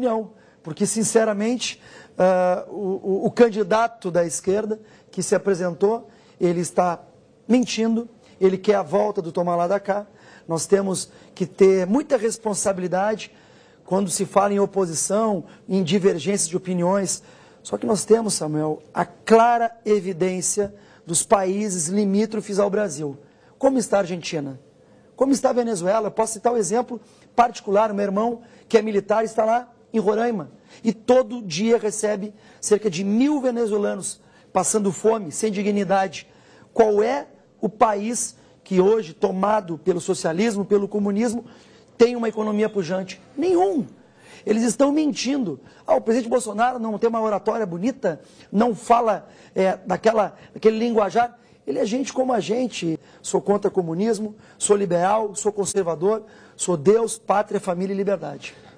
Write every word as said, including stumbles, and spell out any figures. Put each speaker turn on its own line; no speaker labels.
opinião, porque, sinceramente, uh, o, o, o candidato da esquerda que se apresentou, ele está mentindo, ele quer a volta do tomar lá da cá. Nós temos que ter muita responsabilidade quando se fala em oposição, em divergências de opiniões. Só que nós temos, Samuel, a clara evidência dos países limítrofes ao Brasil. Como está a Argentina? Como está a Venezuela? Eu posso citar um exemplo particular. O meu irmão, que é militar, está lá em Roraima. E todo dia recebe cerca de mil venezuelanos passando fome, sem dignidade. Qual é o país que hoje, tomado pelo socialismo, pelo comunismo, tem uma economia pujante? Nenhum. Eles estão mentindo. Ah, o presidente Bolsonaro não tem uma oratória bonita, não fala é, daquela, daquele linguajar. Ele é gente como a gente. Sou contra comunismo, sou liberal, sou conservador, sou Deus, pátria, família e liberdade.